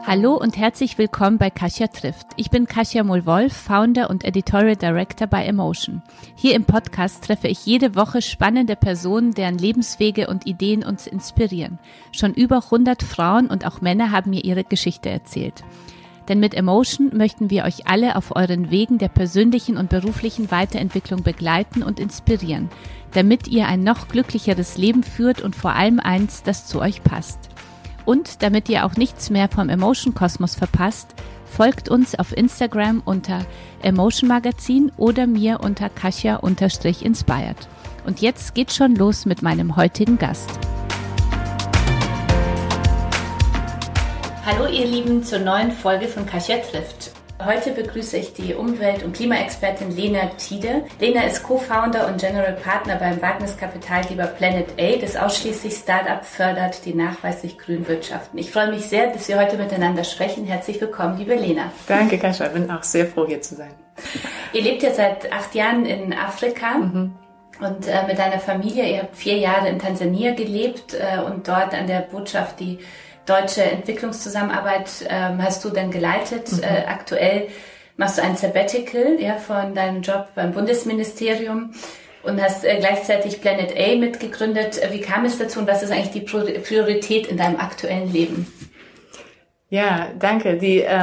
Hallo und herzlich willkommen bei Kasia trifft. Ich bin Kasia Mohl-Wolf, Founder und Editorial Director bei Emotion. Hier im Podcast treffe ich jede Woche spannende Personen, deren Lebenswege und Ideen uns inspirieren. Schon über 100 Frauen und auch Männer haben mir ihre Geschichte erzählt. Denn mit Emotion möchten wir euch alle auf euren Wegen der persönlichen und beruflichen Weiterentwicklung begleiten und inspirieren, damit ihr ein noch glücklicheres Leben führt und vor allem eins, das zu euch passt. Und damit ihr auch nichts mehr vom Emotion Kosmos verpasst, folgt uns auf Instagram unter Emotion Magazin oder mir unter Kasia_inspired. Und jetzt geht's schon los mit meinem heutigen Gast. Hallo ihr Lieben zur neuen Folge von Kasia trifft. Heute begrüße ich die Umwelt- und Klimaexpertin Lena Thiede. Lena ist Co-Founder und General Partner beim Wagniskapitalgeber Planet A, das ausschließlich Start-up fördert, die nachweislich grün wirtschaften. Ich freue mich sehr, dass wir heute miteinander sprechen. Herzlich willkommen, liebe Lena. Danke, Kasia. Ich bin auch sehr froh, hier zu sein. Ihr lebt ja seit 8 Jahren in Afrika. Und mit deiner Familie, ihr habt 4 Jahre in Tansania gelebt und dort an der Botschaft die deutsche Entwicklungszusammenarbeit hast du dann geleitet. Aktuell machst du ein Sabbatical von deinem Job beim Bundesministerium und hast gleichzeitig Planet A mitgegründet. Wie kam es dazu und was ist eigentlich die Priorität in deinem aktuellen Leben? Ja, danke.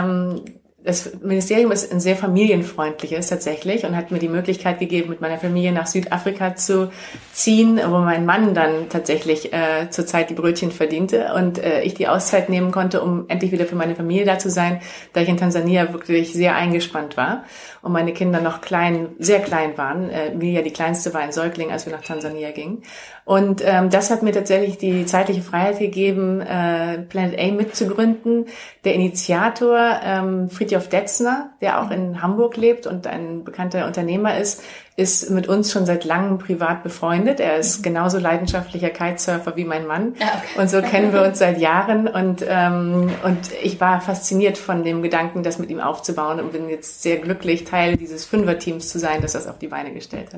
Das Ministerium ist ein sehr familienfreundliches tatsächlich und hat mir die Möglichkeit gegeben, mit meiner Familie nach Südafrika zu ziehen, wo mein Mann dann tatsächlich zurzeit die Brötchen verdiente und ich die Auszeit nehmen konnte, um endlich wieder für meine Familie da zu sein, da ich in Tansania wirklich sehr eingespannt war und meine Kinder noch sehr klein waren. Emilia, die kleinste, war ein Säugling, als wir nach Tansania gingen. Und das hat mir tatsächlich die zeitliche Freiheit gegeben, Planet A mitzugründen. Der Initiator, Fridtjof Detzner, der auch in Hamburg lebt und ein bekannter Unternehmer ist mit uns schon seit langem privat befreundet. Er ist genauso leidenschaftlicher Kitesurfer wie mein Mann. Okay. Und so kennen wir uns seit Jahren. Und ich war fasziniert von dem Gedanken, das mit ihm aufzubauen und bin jetzt sehr glücklich, Teil dieses Fünfer-Teams zu sein, das das auf die Beine gestellt hat.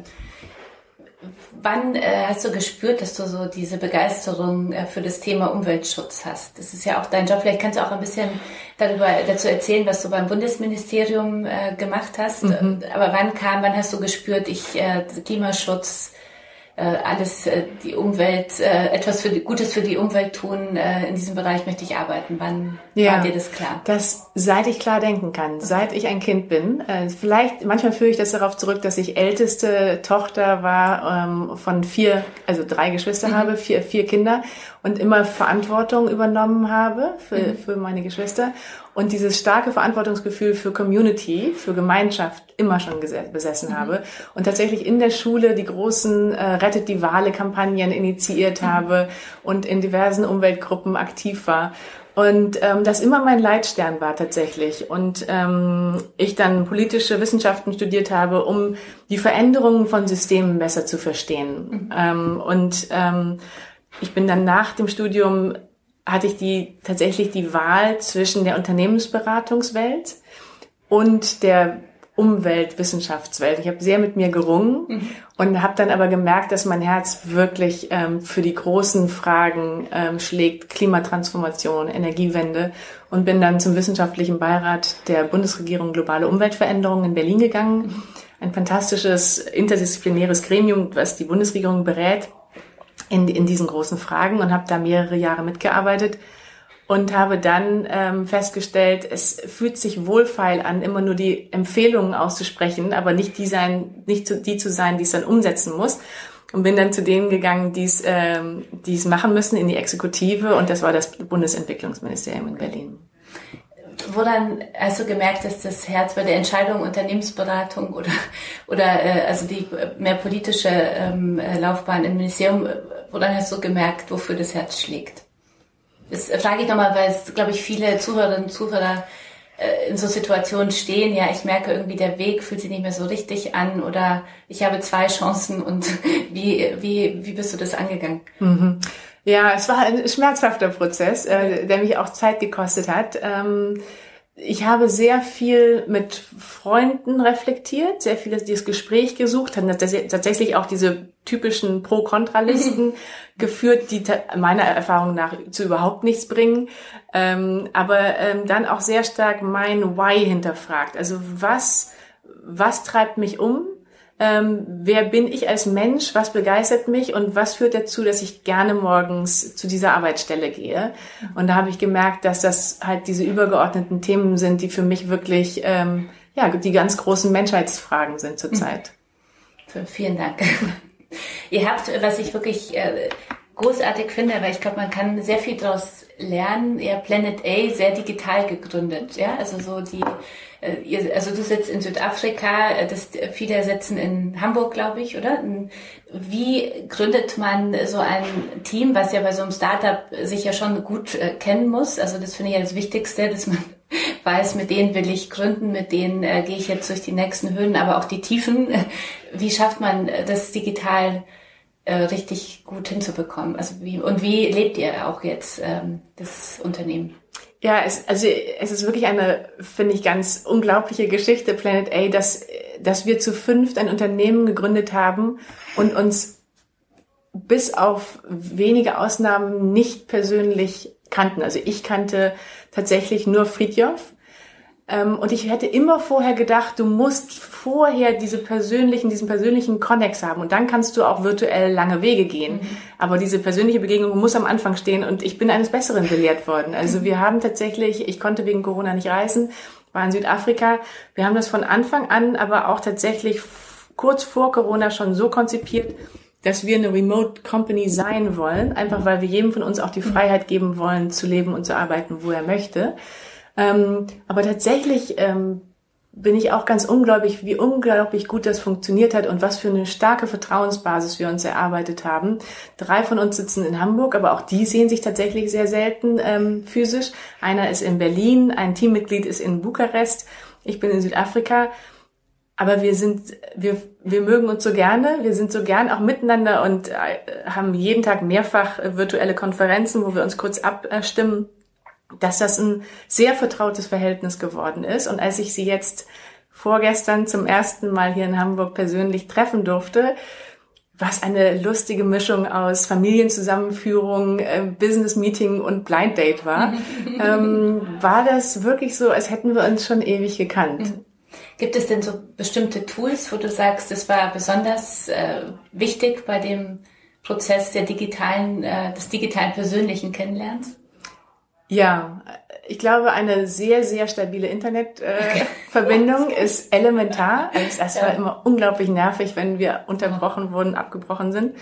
Wann hast du gespürt, dass du so diese Begeisterung für das Thema Umweltschutz hast? Das ist ja auch dein Job. Vielleicht kannst du auch ein bisschen dazu erzählen, was du beim Bundesministerium gemacht hast. Aber wann hast du gespürt, Klimaschutz, alles, die Umwelt, etwas Gutes für die Umwelt tun, in diesem Bereich möchte ich arbeiten. Wann war dir das klar? Seit ich klar denken kann, seit ich ein Kind bin. Manchmal führe ich das darauf zurück, dass ich älteste Tochter war von 3 Geschwister habe, 4 Kinder und immer Verantwortung übernommen habe für meine Geschwister. Und dieses starke Verantwortungsgefühl für Community, für Gemeinschaft immer schon besessen habe. Und tatsächlich in der Schule die großen Rettet die Wale-Kampagnen initiiert habe und in diversen Umweltgruppen aktiv war. Und das immer mein Leitstern war tatsächlich. Und ich dann politische Wissenschaften studiert habe, um die Veränderungen von Systemen besser zu verstehen. Ich bin dann nach dem Studium hatte ich tatsächlich die Wahl zwischen der Unternehmensberatungswelt und der Umweltwissenschaftswelt. Ich habe sehr mit mir gerungen und habe dann aber gemerkt, dass mein Herz wirklich für die großen Fragen schlägt, Klimatransformation, Energiewende, und bin dann zum wissenschaftlichen Beirat der Bundesregierung Globale Umweltveränderungen in Berlin gegangen. Ein fantastisches interdisziplinäres Gremium, was die Bundesregierung berät in diesen großen Fragen, und habe da mehrere Jahre mitgearbeitet und habe dann festgestellt, es fühlt sich wohlfeil an, immer nur die Empfehlungen auszusprechen, aber nicht die zu sein, die es dann umsetzen muss. Und bin dann zu denen gegangen, die es machen müssen, in die Exekutive, und das war das Bundesentwicklungsministerium in Berlin. Woran hast du gemerkt, dass das Herz bei der Entscheidung Unternehmensberatung oder also die mehr politische Laufbahn im Ministerium, woran hast du gemerkt, wofür das Herz schlägt? Das frage ich nochmal, weil es, glaube ich, viele Zuhörerinnen und Zuhörer in so Situationen stehen. Ja, ich merke irgendwie, der Weg fühlt sich nicht mehr so richtig an, oder ich habe 2 Chancen, und wie bist du das angegangen? Ja, es war ein schmerzhafter Prozess, der mich auch Zeit gekostet hat. Ich habe sehr viel mit Freunden reflektiert, sehr viel das Gespräch gesucht, haben tatsächlich auch diese typischen Pro-Kontra-Listen geführt, die meiner Erfahrung nach zu überhaupt nichts bringen, aber dann auch sehr stark mein Why hinterfragt. Also was treibt mich um? Wer bin ich als Mensch, was begeistert mich und was führt dazu, dass ich gerne morgens zu dieser Arbeitsstelle gehe. Und da habe ich gemerkt, dass das halt diese übergeordneten Themen sind, die für mich wirklich die ganz großen Menschheitsfragen sind zurzeit. Vielen Dank. Ihr habt, was ich wirklich großartig finde, weil ich glaube, man kann sehr viel daraus lernen. Ihr Planet A sehr digital gegründet, ja, also so also du sitzt in Südafrika, viele sitzen in Hamburg, glaube ich, oder? Wie gründet man so ein Team, was ja bei so einem Startup sich ja schon gut kennen muss? Also das finde ich ja das Wichtigste, dass man weiß, mit denen will ich gründen, mit denen gehe ich jetzt durch die nächsten Höhen, aber auch die Tiefen. Wie schafft man das digital richtig gut hinzubekommen? Also wie lebt ihr auch jetzt das Unternehmen? Ja, es ist wirklich eine, finde ich, ganz unglaubliche Geschichte, Planet A, dass wir zu 5 ein Unternehmen gegründet haben und uns bis auf wenige Ausnahmen nicht persönlich kannten. Also ich kannte tatsächlich nur Fridtjof. Und ich hätte immer vorher gedacht, du musst vorher diesen persönlichen Connex haben und dann kannst du auch virtuell lange Wege gehen. Aber diese persönliche Begegnung muss am Anfang stehen und ich bin eines Besseren belehrt worden. Also wir haben tatsächlich, ich konnte wegen Corona nicht reisen, war in Südafrika. Wir haben das von Anfang an, aber auch tatsächlich kurz vor Corona schon so konzipiert, dass wir eine Remote Company sein wollen, einfach weil wir jedem von uns auch die Freiheit geben wollen, zu leben und zu arbeiten, wo er möchte. Aber tatsächlich bin ich auch ganz unglaublich, wie unglaublich gut das funktioniert hat und was für eine starke Vertrauensbasis wir uns erarbeitet haben. 3 von uns sitzen in Hamburg, aber auch die sehen sich tatsächlich sehr selten physisch. Einer ist in Berlin, ein Teammitglied ist in Bukarest, ich bin in Südafrika. Aber wir mögen uns so gerne, wir sind so gern auch miteinander und haben jeden Tag mehrfach virtuelle Konferenzen, wo wir uns kurz abstimmen, dass das ein sehr vertrautes Verhältnis geworden ist. Und als ich sie jetzt vorgestern zum ersten Mal hier in Hamburg persönlich treffen durfte, was eine lustige Mischung aus Familienzusammenführung, Business-Meeting und Blind Date war, war das wirklich so, als hätten wir uns schon ewig gekannt. Gibt es denn so bestimmte Tools, wo du sagst, das war besonders wichtig bei dem Prozess des digitalen persönlichen Kennenlernens? Ja, ich glaube, eine sehr, sehr stabile Internetverbindung ist elementar. Also das war immer unglaublich nervig, wenn wir unterbrochen wurden, abgebrochen sind.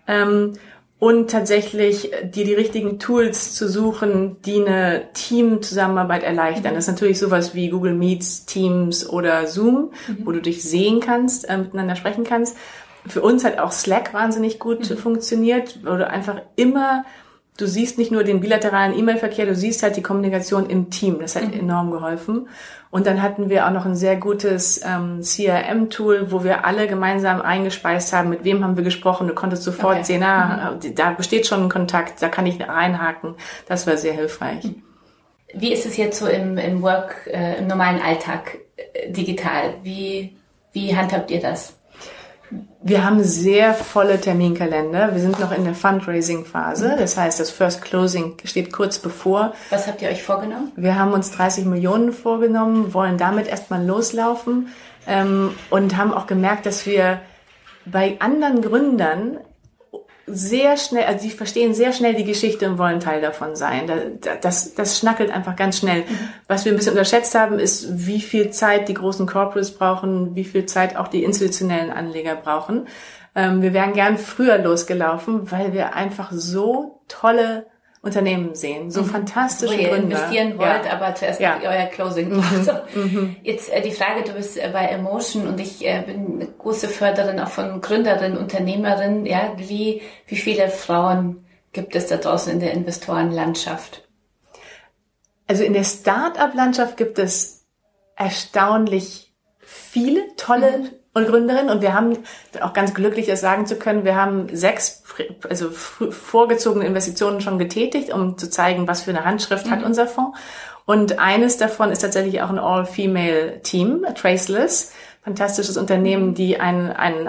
Und tatsächlich die richtigen Tools zu suchen, die eine Teamzusammenarbeit erleichtern. Das ist natürlich sowas wie Google Meets, Teams oder Zoom, wo du dich sehen kannst, miteinander sprechen kannst. Für uns hat auch Slack wahnsinnig gut funktioniert, wo du einfach immer, du siehst nicht nur den bilateralen E-Mail-Verkehr, du siehst halt die Kommunikation im Team. Das hat enorm geholfen. Und dann hatten wir auch noch ein sehr gutes CRM-Tool, wo wir alle gemeinsam eingespeist haben, mit wem haben wir gesprochen. Du konntest sofort sehen, da besteht schon ein Kontakt, da kann ich reinhaken. Das war sehr hilfreich. Wie ist es jetzt so im normalen Alltag digital? Wie handhabt ihr das? Wir haben sehr volle Terminkalender. Wir sind noch in der Fundraising-Phase. Das heißt, das First Closing steht kurz bevor. Was habt ihr euch vorgenommen? Wir haben uns 30 Millionen vorgenommen, wollen damit erstmal loslaufen und haben auch gemerkt, dass wir bei anderen Gründern sehr schnell, also die verstehen sehr schnell die Geschichte und wollen Teil davon sein. Das schnackelt einfach ganz schnell. Was wir ein bisschen unterschätzt haben, ist, wie viel Zeit die großen Corporates brauchen, wie viel Zeit auch die institutionellen Anleger brauchen. Wir wären gern früher losgelaufen, weil wir einfach so tolle Unternehmen sehen, so fantastische Gründer. Wo ihr investieren wollt, aber zuerst euer Closing macht. Jetzt die Frage, du bist bei Emotion und ich bin eine große Förderin auch von Gründerinnen, Unternehmerinnen. Ja, wie viele Frauen gibt es da draußen in der Investorenlandschaft? Also in der Start-up-Landschaft gibt es erstaunlich viele tolle und Gründerinnen und wir haben auch ganz glücklich, das sagen zu können, wir haben 6 vorgezogene Investitionen schon getätigt, um zu zeigen, was für eine Handschrift hat unser Fonds. Und eines davon ist tatsächlich auch ein All-Female-Team, Traceless, fantastisches Unternehmen, die einen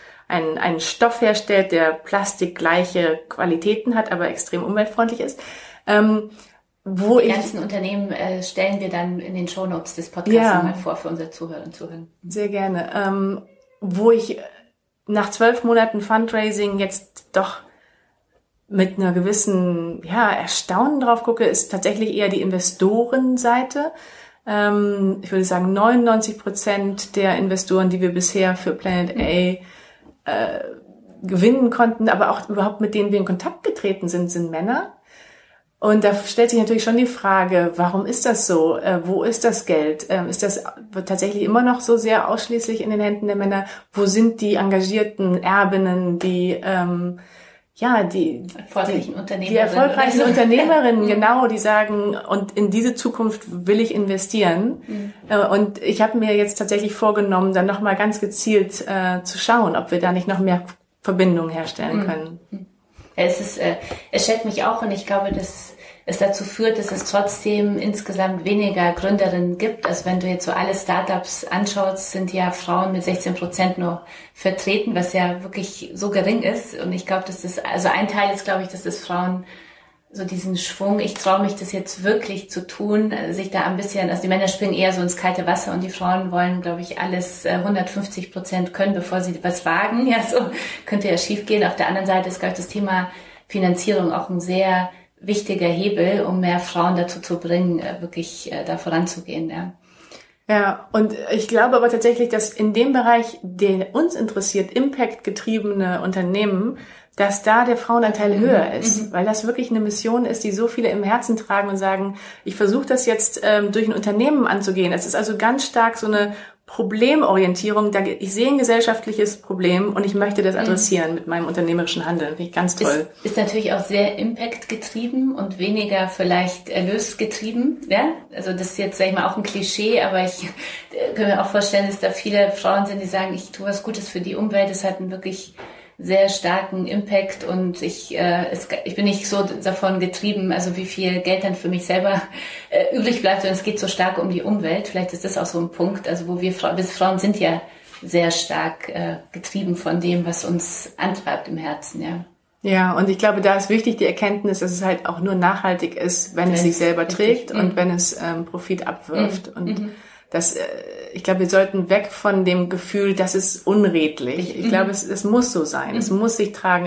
Stoff herstellt, der plastikgleiche Qualitäten hat, aber extrem umweltfreundlich ist. Die ganzen Unternehmen stellen wir dann in den Shownotes des Podcasts mal vor für unsere Zuhörer und Zuhörer. Sehr gerne. Wo ich nach 12 Monaten Fundraising jetzt doch mit einer gewissen Erstaunen drauf gucke, ist tatsächlich eher die Investorenseite. Ich würde sagen, 99% der Investoren, die wir bisher für Planet A gewinnen konnten, aber auch überhaupt mit denen wir in Kontakt getreten sind Männer. Und da stellt sich natürlich schon die Frage, warum ist das so? Wo ist das Geld? Ist das tatsächlich immer noch so sehr ausschließlich in den Händen der Männer? Wo sind die engagierten Erbinnen, die erfolgreichen Unternehmerinnen, genau, die sagen, und in diese Zukunft will ich investieren. Und ich habe mir jetzt tatsächlich vorgenommen, dann nochmal ganz gezielt zu schauen, ob wir da nicht noch mehr Verbindungen herstellen können. Es schätzt mich auch, und ich glaube, dass es dazu führt, dass es trotzdem insgesamt weniger Gründerinnen gibt. Also wenn du jetzt so alle Startups anschaust, sind ja Frauen mit 16% nur vertreten, was ja wirklich so gering ist. Und ich glaube, also ein Teil ist, glaube ich, dass das Frauen so diesen Schwung, ich traue mich das jetzt wirklich zu tun, sich da ein bisschen, also die Männer springen eher so ins kalte Wasser und die Frauen wollen, glaube ich, alles 150% können, bevor sie was wagen. Ja, so könnte ja schief gehen. Auf der anderen Seite ist, glaube ich, das Thema Finanzierung auch ein sehr wichtiger Hebel, um mehr Frauen dazu zu bringen, wirklich da voranzugehen. Ja. Ja, und ich glaube aber tatsächlich, dass in dem Bereich, der uns interessiert, Impact-getriebene Unternehmen, dass da der Frauenanteil höher ist, weil das wirklich eine Mission ist, die so viele im Herzen tragen und sagen, ich versuche das jetzt durch ein Unternehmen anzugehen. Es ist also ganz stark so eine Problemorientierung. Ich sehe ein gesellschaftliches Problem und ich möchte das adressieren mit meinem unternehmerischen Handeln. Finde ich ganz toll. Ist natürlich auch sehr Impact-getrieben und weniger vielleicht erlösgetrieben. Ja? Also das ist jetzt, sag ich mal, auch ein Klischee, aber ich kann mir auch vorstellen, dass da viele Frauen sind, die sagen, ich tue was Gutes für die Umwelt. Es hat einen wirklich sehr starken Impact und ich bin nicht so davon getrieben, also wie viel Geld dann für mich selber übrig bleibt, sondern es geht so stark um die Umwelt. Vielleicht ist das auch so ein Punkt, also wo wir Frauen sind ja sehr stark getrieben von dem, was uns antreibt im Herzen, ja. Ja, und ich glaube, da ist wichtig die Erkenntnis, dass es halt auch nur nachhaltig ist, wenn es sich selber trägt und wenn es Profit abwirft. Und ich glaube, wir sollten weg von dem Gefühl, das ist unredlich. Ich glaube, es muss so sein. Es muss sich tragen.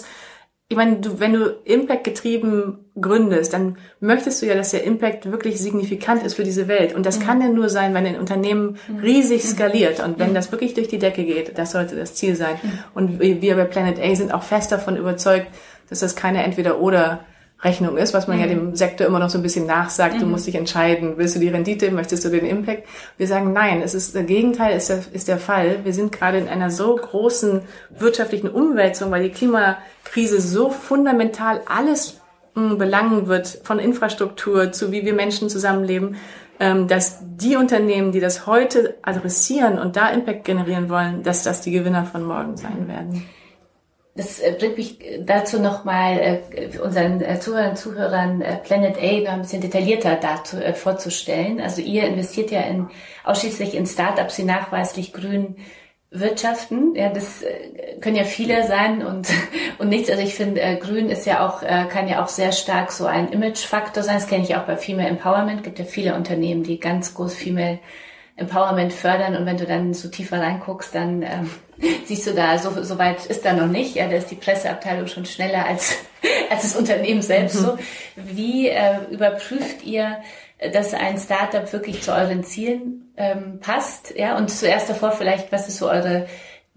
Ich meine, wenn du Impact-getrieben gründest, dann möchtest du ja, dass der Impact wirklich signifikant ist für diese Welt. Und das kann ja nur sein, wenn ein Unternehmen riesig skaliert. Und wenn das wirklich durch die Decke geht, das sollte das Ziel sein. Und wir bei Planet A sind auch fest davon überzeugt, dass das keine Entweder-oder-Rechnung ist, was man ja dem Sektor immer noch so ein bisschen nachsagt. Du musst dich entscheiden, willst du die Rendite, möchtest du den Impact? Wir sagen, nein, das Gegenteil ist der Fall. Wir sind gerade in einer so großen wirtschaftlichen Umwälzung, weil die Klimakrise so fundamental alles belangen wird, von Infrastruktur zu wie wir Menschen zusammenleben, dass die Unternehmen, die das heute adressieren und da Impact generieren wollen, dass das die Gewinner von morgen sein werden. Das bringt mich dazu nochmal unseren Zuhörern Planet A noch ein bisschen detaillierter dazu vorzustellen. Also ihr investiert ja ausschließlich in Startups, die nachweislich grün wirtschaften. Ja, das können ja viele sein und nichts. Also ich finde, grün ist ja auch, kann ja auch sehr stark so ein Imagefaktor sein. Das kenne ich auch bei Female Empowerment. Es gibt ja viele Unternehmen, die ganz groß Female Empowerment fördern, und wenn du dann so tiefer reinguckst, dann siehst du da, so weit ist da noch nicht. Ja, da ist die Presseabteilung schon schneller als das Unternehmen selbst. So, wie überprüft ihr, dass ein Startup wirklich zu euren Zielen passt? Ja, und zuerst davor vielleicht, was ist so eure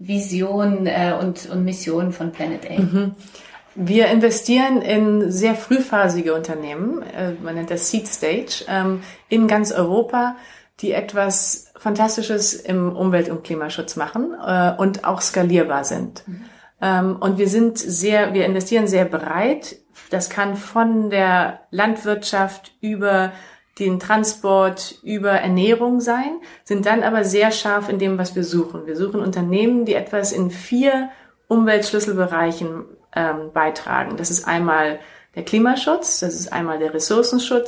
Vision und Mission von Planet A? Wir investieren in sehr frühphasige Unternehmen, man nennt das Seed Stage, in ganz Europa, die etwas Fantastisches im Umwelt- und Klimaschutz machen und auch skalierbar sind. Und wir investieren sehr breit. Das kann von der Landwirtschaft über den Transport, über Ernährung sein, sind dann aber sehr scharf in dem, was wir suchen. Wir suchen Unternehmen, die etwas in 4 Umweltschlüsselbereichen beitragen. Das ist einmal der Klimaschutz, das ist einmal der Ressourcenschutz,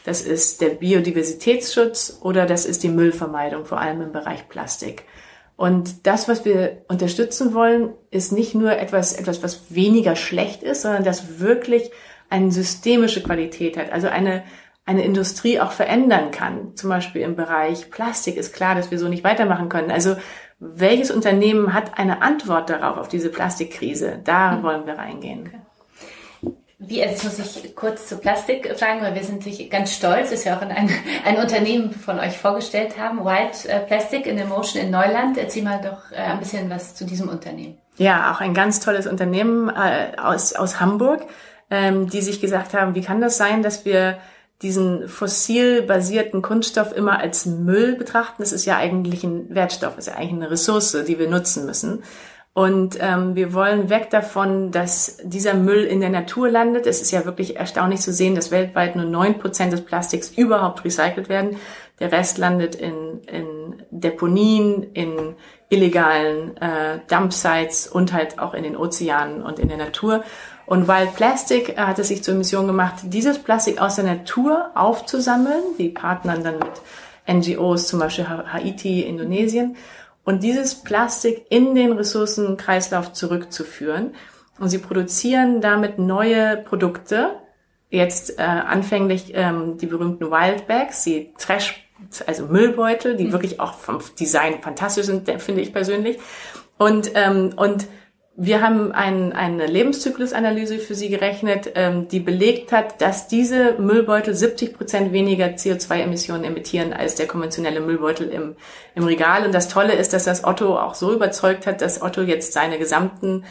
das ist der Biodiversitätsschutz oder das ist die Müllvermeidung, vor allem im Bereich Plastik. Und das, was wir unterstützen wollen, ist nicht nur etwas, was weniger schlecht ist, sondern das wirklich eine systemische Qualität hat, also eine Industrie auch verändern kann. Zum Beispiel im Bereich Plastik ist klar, dass wir so nicht weitermachen können. Also welches Unternehmen hat eine Antwort darauf, auf diese Plastikkrise? Da wollen wir reingehen. Okay. Jetzt muss ich kurz zu Plastik fragen, weil wir sind natürlich ganz stolz, dass wir auch ein Unternehmen von euch vorgestellt haben, Wild Plastic in Emotion in Neuland. Erzähl mal doch ein bisschen was zu diesem Unternehmen. Ja, auch ein ganz tolles Unternehmen aus Hamburg, die sich gesagt haben, wie kann das sein, dass wir diesen fossil-basierten Kunststoff immer als Müll betrachten? Das ist ja eigentlich ein Wertstoff, ist ja eigentlich eine Ressource, die wir nutzen müssen. Und wir wollen weg davon, dass dieser Müll in der Natur landet. Es ist ja wirklich erstaunlich zu sehen, dass weltweit nur 9% des Plastiks überhaupt recycelt werden. Der Rest landet in Deponien, in illegalen Dumpsites und halt auch in den Ozeanen und in der Natur. Und Wild Plastic hat es sich zur Mission gemacht, dieses Plastik aus der Natur aufzusammeln. Die partnern dann mit NGOs, zum Beispiel Haiti, Indonesien, und dieses Plastik in den Ressourcenkreislauf zurückzuführen. Und sie produzieren damit neue Produkte. Jetzt anfänglich die berühmten Wild Bags, die also Müllbeutel, die wirklich auch vom Design fantastisch sind, finde ich persönlich. Und wir haben eine Lebenszyklusanalyse für sie gerechnet, die belegt hat, dass diese Müllbeutel 70% weniger CO2-Emissionen emittieren als der konventionelle Müllbeutel im Regal. Und das Tolle ist, dass das Otto auch so überzeugt hat, dass Otto jetzt seine gesamten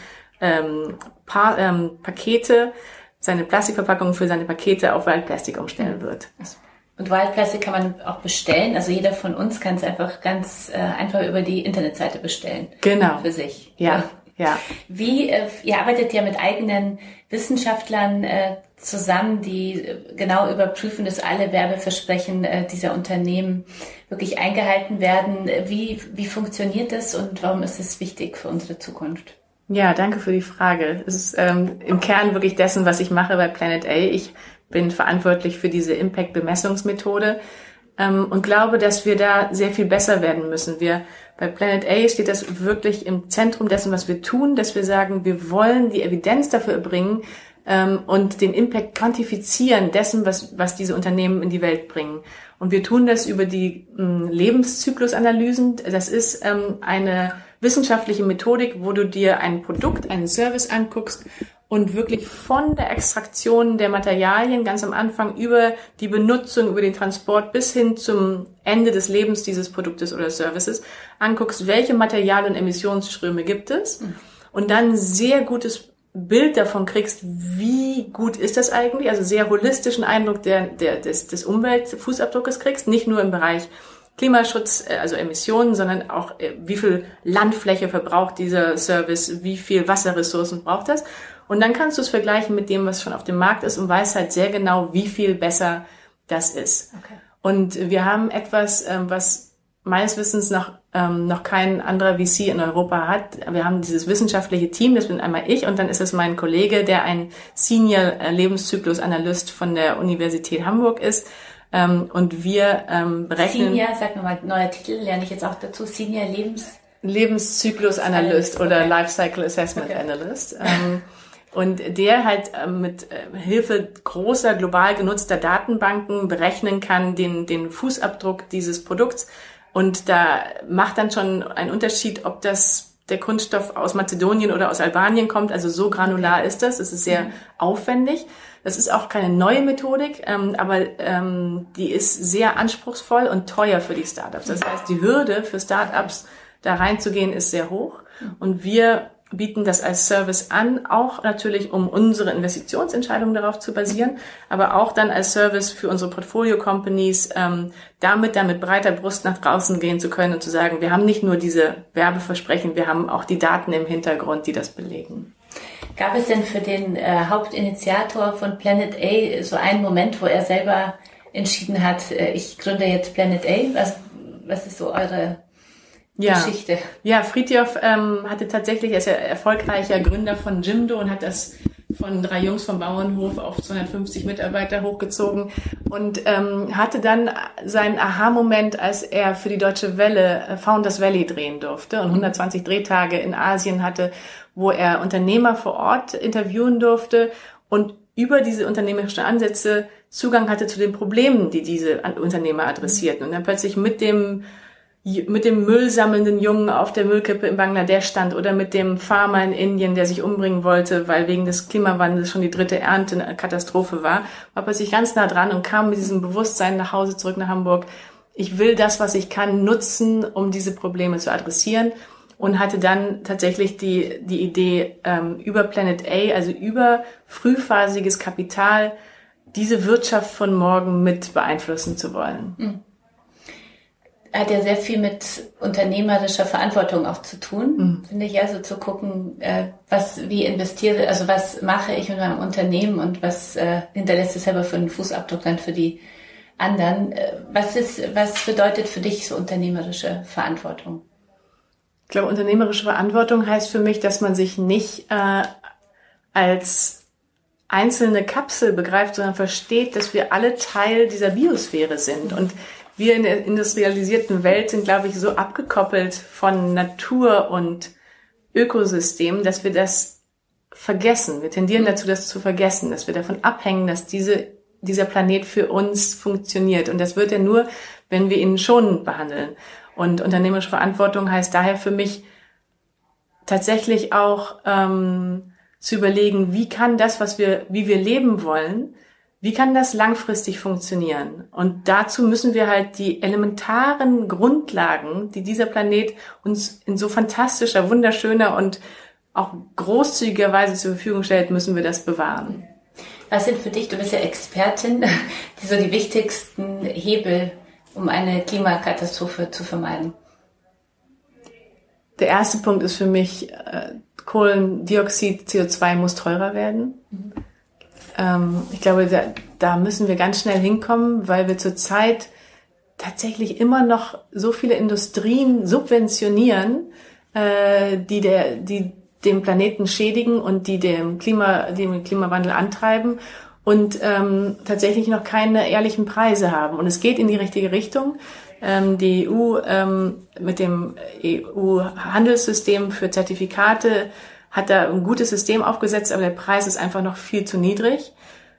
Pakete, seine Plastikverpackungen für seine Pakete auf Wild Plastic umstellen wird. Und Wild Plastic kann man auch bestellen. Also jeder von uns kann es einfach ganz einfach über die Internetseite bestellen. Genau. Für sich. Ja. Ja. Ihr arbeitet ja mit eigenen Wissenschaftlern zusammen, die genau überprüfen, dass alle Werbeversprechen dieser Unternehmen wirklich eingehalten werden. Wie funktioniert das und warum ist es wichtig für unsere Zukunft? Ja, danke für die Frage. Es ist im Kern wirklich dessen, was ich mache bei Planet A. Ich bin verantwortlich für diese Impact-Bemessungsmethode und glaube, dass wir da sehr viel besser werden müssen. Bei Planet A steht das wirklich im Zentrum dessen, was wir tun, dass wir sagen, wir wollen die Evidenz dafür erbringen und den Impact quantifizieren dessen, was diese Unternehmen in die Welt bringen. Und wir tun das über die Lebenszyklusanalysen. Das ist eine wissenschaftliche Methodik, wo du dir ein Produkt, einen Service anguckst und wirklich von der Extraktion der Materialien ganz am Anfang über die Benutzung, über den Transport bis hin zum Ende des Lebens dieses Produktes oder Services anguckst, welche Material- und Emissionsströme gibt es und dann ein sehr gutes Bild davon kriegst, wie gut ist das eigentlich, also sehr holistischen Eindruck des Umweltfußabdruckes kriegst, nicht nur im Bereich Klimaschutz, also Emissionen, sondern auch wie viel Landfläche verbraucht dieser Service, wie viel Wasserressourcen braucht das. Und dann kannst du es vergleichen mit dem, was schon auf dem Markt ist und weißt halt sehr genau, wie viel besser das ist. Okay. Und wir haben etwas, was meines Wissens noch kein anderer VC in Europa hat. Wir haben dieses wissenschaftliche Team, das bin einmal ich und dann ist es mein Kollege, der ein Senior Lebenszyklusanalyst von der Universität Hamburg ist. Und wir berechnen... Senior, sag nochmal, neuer Titel, lerne ich jetzt auch dazu, Senior Lebenszyklusanalyst oder Lifecycle Assessment Analyst. Und der halt mit Hilfe großer, global genutzter Datenbanken berechnen kann den Fußabdruck dieses Produkts. Und da macht dann schon einen Unterschied, ob das der Kunststoff aus Mazedonien oder aus Albanien kommt. Also so granular ist das. Es ist sehr aufwendig. Das ist auch keine neue Methodik, aber die ist sehr anspruchsvoll und teuer für die Startups. Das heißt, die Hürde für Startups, da reinzugehen, ist sehr hoch. Und wir bieten das als Service an, auch natürlich, um unsere Investitionsentscheidungen darauf zu basieren, aber auch dann als Service für unsere Portfolio-Companies, damit breiter Brust nach draußen gehen zu können und zu sagen, wir haben nicht nur diese Werbeversprechen, wir haben auch die Daten im Hintergrund, die das belegen. Gab es denn für den Hauptinitiator von Planet A so einen Moment, wo er selber entschieden hat, ich gründe jetzt Planet A? Was ist so eure Geschichte? Ja, Fritjof er ist ja erfolgreicher Gründer von Jimdo und hat das von 3 Jungs vom Bauernhof auf 250 Mitarbeiter hochgezogen und hatte dann seinen Aha-Moment, als er für die Deutsche Welle Founders Valley drehen durfte und 120 Drehtage in Asien hatte, wo er Unternehmer vor Ort interviewen durfte und über diese unternehmerischen Ansätze Zugang hatte zu den Problemen, die diese Unternehmer adressierten. Und dann plötzlich mit dem Müll sammelnden Jungen auf der Müllkippe in Bangladesch stand oder mit dem Farmer in Indien, der sich umbringen wollte, weil wegen des Klimawandels schon die 3. Ernte eine Katastrophe war plötzlich ganz nah dran und kam mit diesem Bewusstsein nach Hause zurück nach Hamburg. Ich will das, was ich kann, nutzen, um diese Probleme zu adressieren. Und hatte dann tatsächlich die Idee, über Planet A, also über frühphasiges Kapital, diese Wirtschaft von morgen mit beeinflussen zu wollen. Hat ja sehr viel mit unternehmerischer Verantwortung auch zu tun, finde ich, also zu gucken, wie investiere, also was mache ich mit meinem Unternehmen und was hinterlässt es selber für einen Fußabdruck dann für die anderen. Was bedeutet für dich so unternehmerische Verantwortung? Ich glaube, unternehmerische Verantwortung heißt für mich, dass man sich nicht als einzelne Kapsel begreift, sondern versteht, dass wir alle Teil dieser Biosphäre sind. Und wir in der industrialisierten Welt sind, glaube ich, so abgekoppelt von Natur und Ökosystem, dass wir das vergessen. Wir tendieren dazu, das zu vergessen, dass wir davon abhängen, dass dieser Planet für uns funktioniert. Und das wird ja nur, wenn wir ihn schonend behandeln. Und unternehmerische Verantwortung heißt daher für mich tatsächlich auch zu überlegen, wie kann das, wie wir leben wollen, wie kann das langfristig funktionieren? Und dazu müssen wir halt die elementaren Grundlagen, die dieser Planet uns in so fantastischer, wunderschöner und auch großzügiger Weise zur Verfügung stellt, müssen wir das bewahren. Was sind für dich, du bist ja Expertin, die wichtigsten Hebel, um eine Klimakatastrophe zu vermeiden? Der erste Punkt ist für mich, Kohlendioxid, CO2 muss teurer werden. Ich glaube, da müssen wir ganz schnell hinkommen, weil wir zurzeit tatsächlich immer noch so viele Industrien subventionieren, die den Planeten schädigen und die den Klimawandel antreiben und tatsächlich noch keine ehrlichen Preise haben. Und es geht in die richtige Richtung. Die EU mit dem EU-Handelssystem für Zertifikate hat da ein gutes System aufgesetzt, aber der Preis ist einfach noch viel zu niedrig.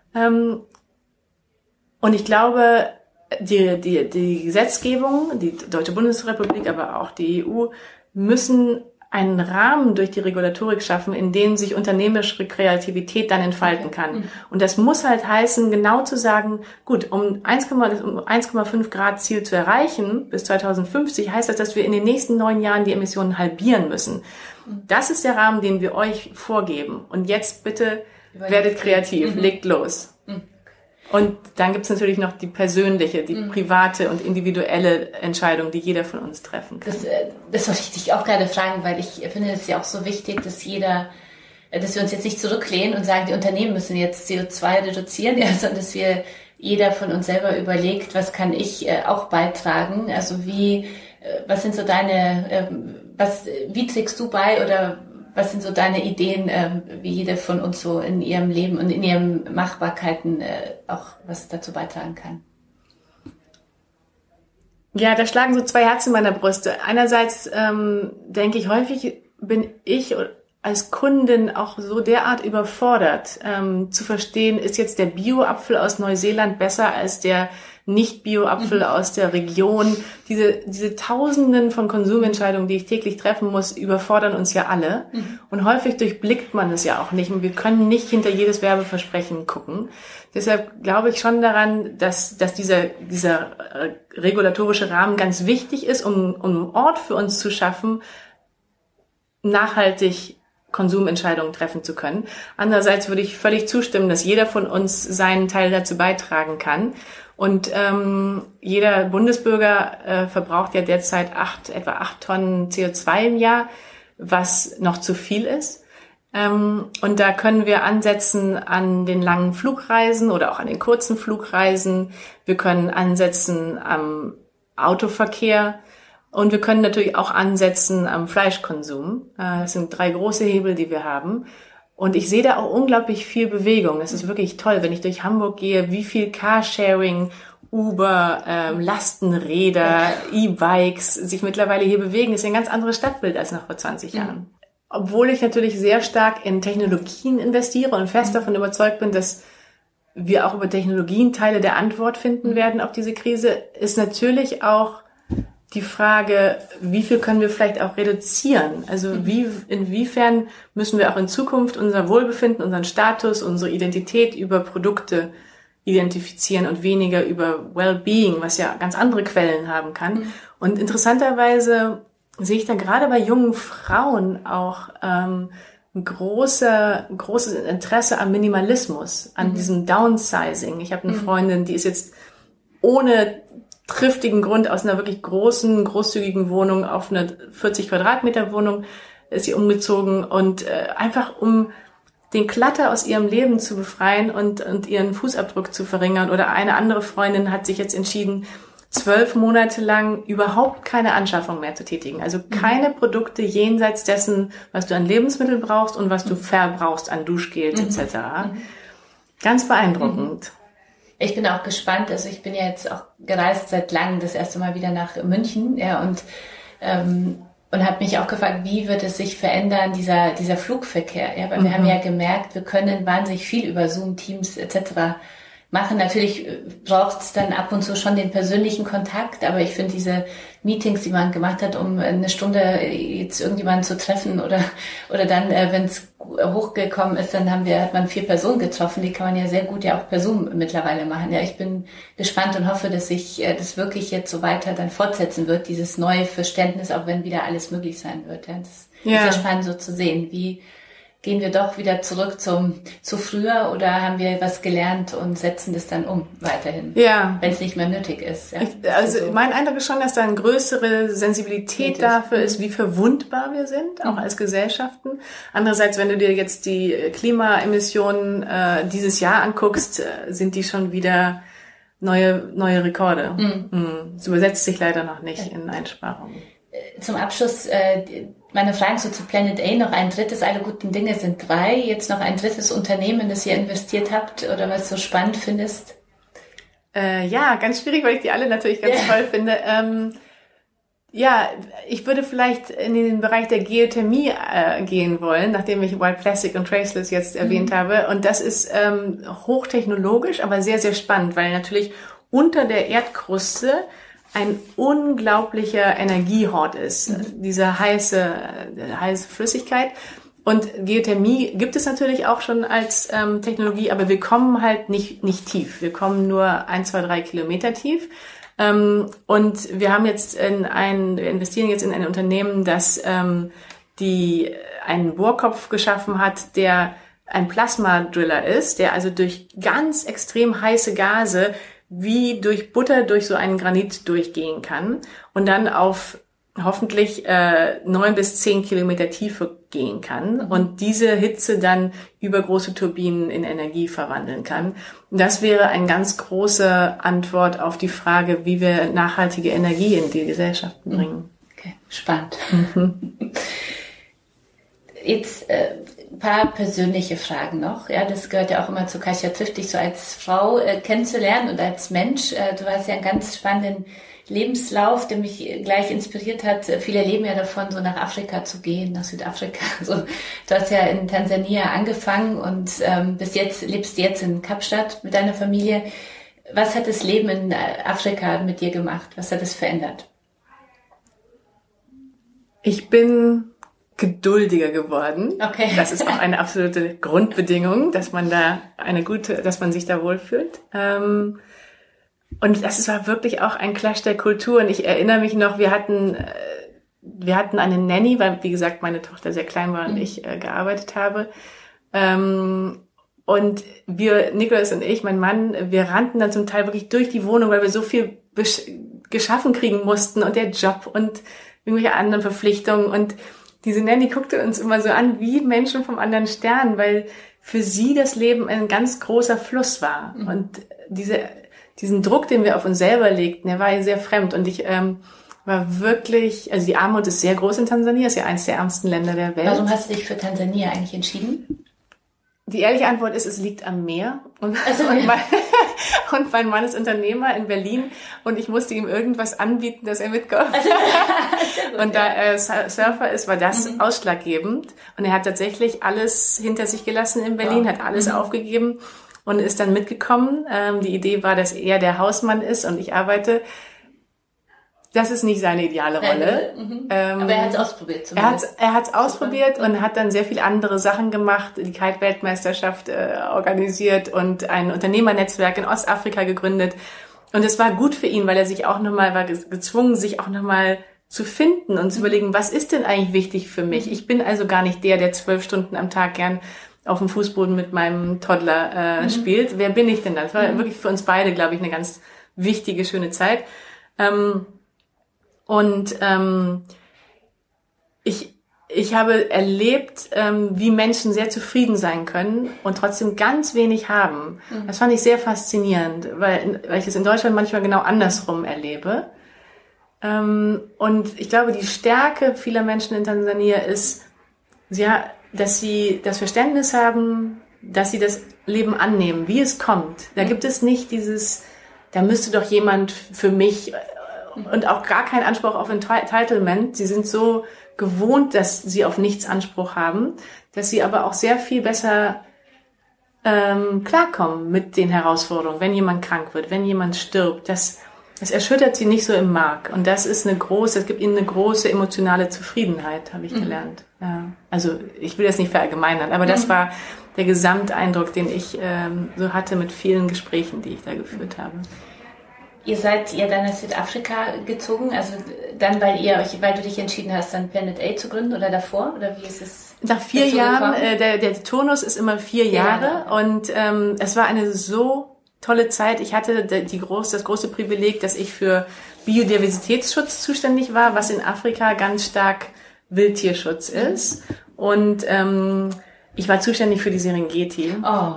Und ich glaube, die Gesetzgebung, die Deutsche Bundesrepublik, aber auch die EU müssen einen Rahmen durch die Regulatorik schaffen, in dem sich unternehmerische Kreativität dann entfalten kann. Und das muss halt heißen, genau zu sagen, gut, um 1,5 Grad Ziel zu erreichen bis 2050, heißt das, dass wir in den nächsten 9 Jahren die Emissionen halbieren müssen. Das ist der Rahmen, den wir euch vorgeben. Und jetzt bitte werdet kreativ, legt los. Und dann gibt's natürlich noch die persönliche, die private und individuelle Entscheidung, die jeder von uns treffen kann. Das wollte ich dich auch gerade fragen, weil ich finde es ja auch so wichtig, dass wir uns jetzt nicht zurücklehnen und sagen, die Unternehmen müssen jetzt CO2 reduzieren, sondern dass jeder von uns selber überlegt, was kann ich auch beitragen? Also was sind so wie trägst du bei oder was sind so deine Ideen, wie jeder von uns so in ihrem Leben und in ihren Machbarkeiten auch was dazu beitragen kann? Ja, da schlagen so 2 Herzen in meiner Brust. Einerseits denke ich, häufig bin ich als Kundin auch so derart überfordert, zu verstehen, ist jetzt der Bio-Apfel aus Neuseeland besser als der Nicht-Bio-Apfel aus der Region. Diese Tausenden von Konsumentscheidungen, die ich täglich treffen muss, überfordern uns ja alle. Und häufig durchblickt man es ja auch nicht. Und wir können nicht hinter jedes Werbeversprechen gucken. Deshalb glaube ich schon daran, dass dieser regulatorische Rahmen ganz wichtig ist, um einen Ort für uns zu schaffen, nachhaltig Konsumentscheidungen treffen zu können. Andererseits würde ich völlig zustimmen, dass jeder von uns seinen Teil dazu beitragen kann. Und jeder Bundesbürger verbraucht ja derzeit etwa 8 Tonnen CO2 im Jahr, was noch zu viel ist. Und da können wir ansetzen an den langen Flugreisen oder auch an den kurzen Flugreisen. Wir können ansetzen am Autoverkehr. Und wir können natürlich auch ansetzen am Fleischkonsum. Das sind 3 große Hebel, die wir haben. Und ich sehe da auch unglaublich viel Bewegung. Es ist wirklich toll, wenn ich durch Hamburg gehe, wie viel Carsharing, Uber, Lastenräder, E-Bikes sich mittlerweile hier bewegen. Das ist ein ganz anderes Stadtbild als noch vor 20 Jahren. Obwohl ich natürlich sehr stark in Technologien investiere und fest davon überzeugt bin, dass wir auch über Technologien Teile der Antwort finden werden auf diese Krise, ist natürlich auch die Frage, wie viel können wir vielleicht auch reduzieren? Also inwiefern müssen wir auch in Zukunft unser Wohlbefinden, unseren Status, unsere Identität über Produkte identifizieren und weniger über Wellbeing, was ja ganz andere Quellen haben kann. Und interessanterweise sehe ich da gerade bei jungen Frauen auch ein großes Interesse am Minimalismus, an diesem Downsizing. Ich habe eine Freundin, die ist jetzt ohne triftigen Grund aus einer wirklich großen, großzügigen Wohnung auf eine 40 Quadratmeter Wohnung ist sie umgezogen und einfach um den Klatter aus ihrem Leben zu befreien und ihren Fußabdruck zu verringern. Oder eine andere Freundin hat sich jetzt entschieden, 12 Monate lang überhaupt keine Anschaffung mehr zu tätigen. Also keine Produkte jenseits dessen, was du an Lebensmitteln brauchst und was du verbrauchst an Duschgels etc. Ganz beeindruckend. Ich bin auch gespannt. Also ich bin ja jetzt auch gereist seit langem das erste Mal wieder nach München, ja, und habe mich auch gefragt, wie wird es sich verändern, dieser Flugverkehr, ja, weil wir haben ja gemerkt, wir können wahnsinnig viel über Zoom, Teams etc. machen. Natürlich braucht es dann ab und zu schon den persönlichen Kontakt, aber ich finde diese Meetings, die man gemacht hat, um eine Stunde jetzt irgendjemanden zu treffen oder dann, wenn es hochgekommen ist, dann hat man 4 Personen getroffen, die kann man ja sehr gut ja auch per Zoom mittlerweile machen. Ja, ich bin gespannt und hoffe, dass sich das wirklich jetzt so weiter dann fortsetzen wird, dieses neue Verständnis, auch wenn wieder alles möglich sein wird. Ja, das ist sehr spannend so zu sehen, wie gehen wir doch wieder zurück zu früher oder haben wir was gelernt und setzen das dann um weiterhin, wenn es nicht mehr nötig ist. Ja? Mein Eindruck ist schon, dass da eine größere Sensibilität dafür ist, wie verwundbar wir sind, auch als Gesellschaften. Andererseits, wenn du dir jetzt die Klimaemissionen dieses Jahr anguckst, sind die schon wieder neue Rekorde. Es übersetzt sich leider noch nicht in Einsparungen. Zum Abschluss meine Fragen so zu Planet A, noch ein drittes, alle guten Dinge sind 3, jetzt noch ein drittes Unternehmen, das ihr investiert habt oder was du so spannend findest? Ganz schwierig, weil ich die alle natürlich ganz toll finde. Ich würde vielleicht in den Bereich der Geothermie gehen wollen, nachdem ich Wild Plastic und Traceless jetzt erwähnt habe. Und das ist hochtechnologisch, aber sehr, sehr spannend, weil natürlich unter der Erdkruste ein unglaublicher Energiehort ist, diese heiße Flüssigkeit. Und Geothermie gibt es natürlich auch schon als Technologie, aber wir kommen halt nicht tief. Wir kommen nur 1, 2, 3 Kilometer tief. Und wir haben jetzt wir investieren jetzt in ein Unternehmen, das einen Bohrkopf geschaffen hat, der ein Plasma-Driller ist, der also durch ganz extrem heiße Gase wie durch Butter durch so einen Granit durchgehen kann und dann auf hoffentlich 9 bis 10 Kilometer Tiefe gehen kann und diese Hitze dann über große Turbinen in Energie verwandeln kann. Das wäre eine ganz große Antwort auf die Frage, wie wir nachhaltige Energie in die Gesellschaften bringen. Okay, spannend. Jetzt ein paar persönliche Fragen noch. Ja, das gehört ja auch immer zu Kasia trifft dich so als Frau kennenzulernen und als Mensch. Du hast ja einen ganz spannenden Lebenslauf, der mich gleich inspiriert hat. Viele leben ja davon, so nach Afrika zu gehen, nach Südafrika. Also, du hast ja in Tansania angefangen und lebst jetzt in Kapstadt mit deiner Familie. Was hat das Leben in Afrika mit dir gemacht? Was hat es verändert? Ich bin geduldiger geworden. Okay. Das ist auch eine absolute Grundbedingung, dass man sich da wohlfühlt. Und das war wirklich auch ein Clash der Kulturen. Ich erinnere mich noch, wir hatten eine Nanny, weil, wie gesagt, meine Tochter sehr klein war und ich gearbeitet habe. Und Nicholas und ich, mein Mann, wir rannten dann zum Teil wirklich durch die Wohnung, weil wir so viel geschaffen kriegen mussten und der Job und irgendwelche anderen Verpflichtungen. Und diese Nanny guckte uns immer so an wie Menschen vom anderen Stern, weil für sie das Leben ein ganz großer Fluss war. Und diesen Druck, den wir auf uns selber legten, der war ja sehr fremd. Und ich war wirklich, also die Armut ist sehr groß in Tansania, ist ja eines der ärmsten Länder der Welt. Warum hast du dich für Tansania eigentlich entschieden? Die ehrliche Antwort ist, es liegt am Meer. Und mein Mann ist Unternehmer in Berlin und ich musste ihm irgendwas anbieten, dass er mitkommt. Und da er Surfer ist, war das ausschlaggebend. Und er hat tatsächlich alles hinter sich gelassen in Berlin, hat alles aufgegeben und ist dann mitgekommen. Die Idee war, dass er der Hausmann ist und ich arbeite. Das ist nicht seine ideale Rolle. Aber er hat es ausprobiert zumindest. Er hat es ausprobiert und hat dann sehr viele andere Sachen gemacht, die Kite-Weltmeisterschaft organisiert und ein Unternehmernetzwerk in Ostafrika gegründet. Und es war gut für ihn, weil er sich auch nochmal war gezwungen, sich auch nochmal zu finden und zu überlegen, was ist denn eigentlich wichtig für mich? Ich bin also gar nicht der 12 Stunden am Tag gern auf dem Fußboden mit meinem Toddler spielt. Wer bin ich denn da? Das war wirklich für uns beide, glaube ich, eine ganz wichtige, schöne Zeit. Ich habe erlebt, wie Menschen sehr zufrieden sein können und trotzdem ganz wenig haben. Das fand ich sehr faszinierend, weil ich es in Deutschland manchmal genau andersrum erlebe. Und ich glaube, die Stärke vieler Menschen in Tansania ist, dass sie das Verständnis haben, dass sie das Leben annehmen, wie es kommt. Da gibt es nicht da müsste doch jemand für mich und auch gar keinen Anspruch auf Entitlement. Sie sind so gewohnt, dass sie auf nichts Anspruch haben, dass sie aber auch sehr viel besser klarkommen mit den Herausforderungen, wenn jemand krank wird, wenn jemand stirbt. Das erschüttert sie nicht so im Mark. Und das gibt ihnen eine große emotionale Zufriedenheit, habe ich gelernt. Ja. Also ich will das nicht verallgemeinern, aber das war der Gesamteindruck, den ich so hatte mit vielen Gesprächen, die ich da geführt habe. Ihr seid ja dann nach Südafrika gezogen, also dann, weil du dich entschieden hast, dann Planet A zu gründen oder davor? Oder wie ist es? Nach 4 Jahren, der Turnus ist immer 4 Jahre und es war eine so tolle Zeit. Ich hatte das große Privileg, dass ich für Biodiversitätsschutz zuständig war, was in Afrika ganz stark Wildtierschutz ist. Und ich war zuständig für die Serengeti. Oh.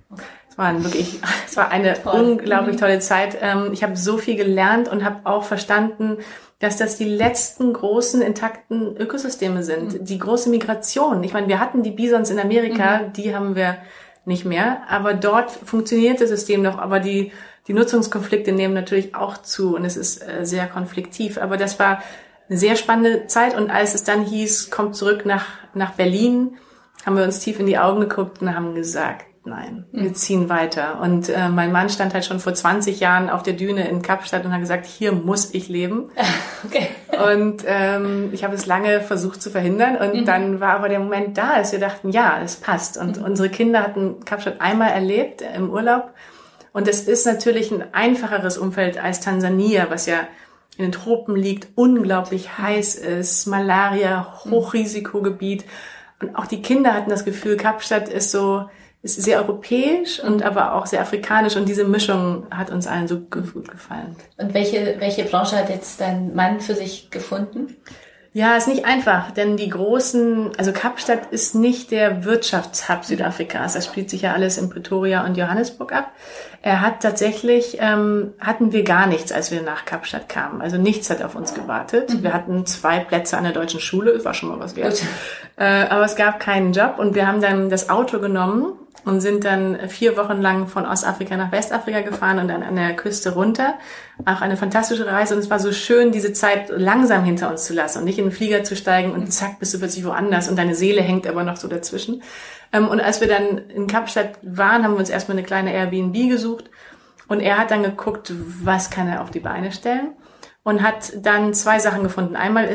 Es war eine unglaublich tolle Zeit. Ich habe so viel gelernt und habe auch verstanden, dass das die letzten großen intakten Ökosysteme sind. Die große Migration. Ich meine, wir hatten die Bisons in Amerika, die haben wir nicht mehr. Aber dort funktioniert das System noch. Aber die Nutzungskonflikte nehmen natürlich auch zu und es ist sehr konfliktiv. Aber das war eine sehr spannende Zeit. Und als es dann hieß, kommt zurück nach Berlin, haben wir uns tief in die Augen geguckt und haben gesagt, nein, wir ziehen weiter. Und mein Mann stand halt schon vor 20 Jahren auf der Düne in Kapstadt und hat gesagt, hier muss ich leben. Okay. Und ich habe es lange versucht zu verhindern. Und dann war aber der Moment da, als wir dachten, ja, es passt. Und unsere Kinder hatten Kapstadt einmal erlebt im Urlaub. Und es ist natürlich ein einfacheres Umfeld als Tansania, was ja in den Tropen liegt, unglaublich heiß ist, Malaria, Hochrisikogebiet. Und auch die Kinder hatten das Gefühl, Kapstadt ist sehr europäisch und aber auch sehr afrikanisch und diese Mischung hat uns allen so gut gefallen. Und welche Branche hat jetzt dein Mann für sich gefunden? Ja, ist nicht einfach, denn Kapstadt ist nicht der Wirtschaftshub Südafrikas. Das spielt sich ja alles in Pretoria und Johannesburg ab. Er hat tatsächlich, hatten wir gar nichts, als wir nach Kapstadt kamen. Also nichts hat auf uns gewartet. Wir hatten 2 Plätze an der deutschen Schule, das war schon mal was wert. Aber es gab keinen Job und wir haben dann das Auto genommen und sind dann 4 Wochen lang von Ostafrika nach Westafrika gefahren und dann an der Küste runter. Auch eine fantastische Reise und es war so schön, diese Zeit langsam hinter uns zu lassen und nicht in den Flieger zu steigen und zack, bist du plötzlich woanders und deine Seele hängt aber noch so dazwischen. Und als wir dann in Kapstadt waren, haben wir uns erstmal eine kleine Airbnb gesucht und er hat dann geguckt, was kann er auf die Beine stellen und hat dann 2 Sachen gefunden. Einmal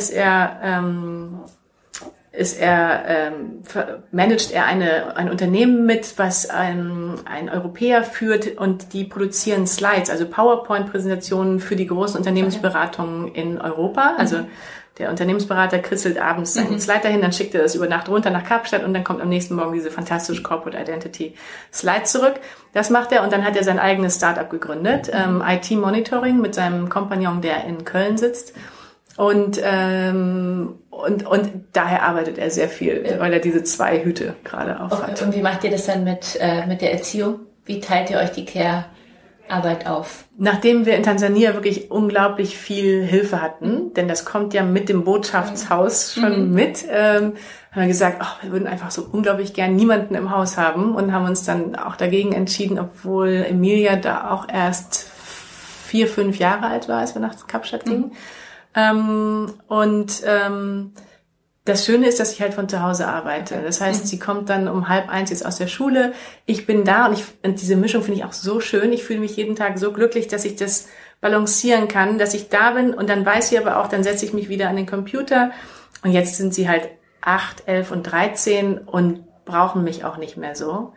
managt er ein Unternehmen mit, was ein Europäer führt und die produzieren Slides, also PowerPoint-Präsentationen für die großen Unternehmensberatungen in Europa. Also der Unternehmensberater kritzelt abends seinen Slide dahin, dann schickt er das über Nacht runter nach Kapstadt und dann kommt am nächsten Morgen diese fantastische Corporate Identity Slide zurück. Das macht er und dann hat er sein eigenes Startup gegründet, IT Monitoring mit seinem Kompagnon, der in Köln sitzt. Und daher arbeitet er sehr viel, weil er diese 2 Hüte gerade auf hat. Und wie macht ihr das dann mit der Erziehung? Wie teilt ihr euch die Care-Arbeit Arbeit auf? Nachdem wir in Tansania wirklich unglaublich viel Hilfe hatten, denn das kommt ja mit dem Botschaftshaus schon mit, haben wir gesagt, wir würden einfach so unglaublich gern niemanden im Haus haben und haben uns dann auch dagegen entschieden, obwohl Emilia da auch erst 4, 5 Jahre alt war, als wir nach Kapstadt gingen. Das Schöne ist, dass ich halt von zu Hause arbeite. Das heißt, sie kommt dann um 12:30 jetzt aus der Schule. Ich bin da und diese Mischung finde ich auch so schön. Ich fühle mich jeden Tag so glücklich, dass ich das balancieren kann, dass ich da bin und dann weiß sie aber auch, dann setze ich mich wieder an den Computer und jetzt sind sie halt 8, 11 und 13 und brauchen mich auch nicht mehr so.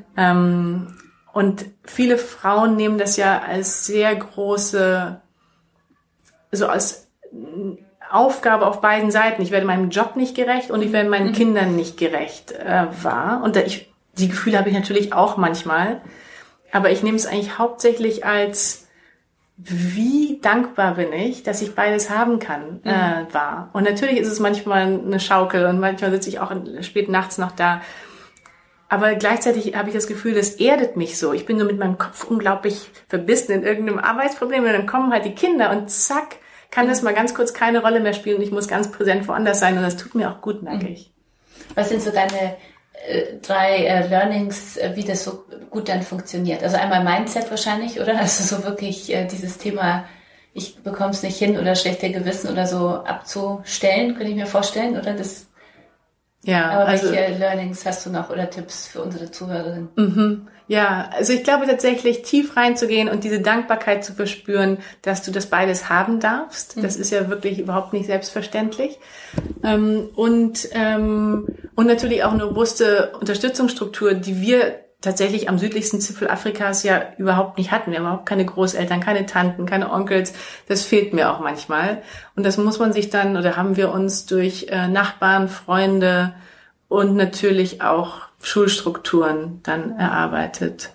Und viele Frauen nehmen das ja als sehr große, so als Aufgabe auf beiden Seiten. Ich werde meinem Job nicht gerecht und ich werde meinen Kindern nicht gerecht wahr. Und die Gefühle habe ich natürlich auch manchmal. Aber ich nehme es eigentlich hauptsächlich als, wie dankbar bin ich, dass ich beides haben kann, wahr. Und natürlich ist es manchmal eine Schaukel und manchmal sitze ich auch spät nachts noch da. Aber gleichzeitig habe ich das Gefühl, das erdet mich so. Ich bin so mit meinem Kopf unglaublich verbissen in irgendeinem Arbeitsproblem und dann kommen halt die Kinder und zack, kann das mal ganz kurz keine Rolle mehr spielen und ich muss ganz präsent woanders sein und das tut mir auch gut, merke ich. Was sind so deine 3 Learnings, wie das so gut dann funktioniert? Also einmal Mindset wahrscheinlich, oder? Also so wirklich dieses Thema, ich bekomme es nicht hin oder schlechte Gewissen oder so abzustellen, könnte ich mir vorstellen, oder? Das. Ja, aber welche Learnings hast du noch oder Tipps für unsere Zuhörerinnen? Ja, also ich glaube tatsächlich, tief reinzugehen und diese Dankbarkeit zu verspüren, dass du das beides haben darfst. Das ist ja wirklich überhaupt nicht selbstverständlich. Und natürlich auch eine robuste Unterstützungsstruktur, die wir tatsächlich am südlichsten Zipfel Afrikas ja überhaupt nicht hatten. Wir haben überhaupt keine Großeltern, keine Tanten, keine Onkels. Das fehlt mir auch manchmal. Und das muss man sich dann, oder haben wir uns durch Nachbarn, Freunde und natürlich auch Schulstrukturen dann erarbeitet.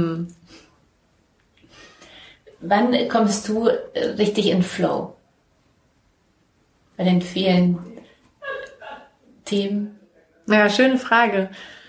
Wann kommst du richtig in Flow? Bei den vielen Themen? Ja, schöne Frage.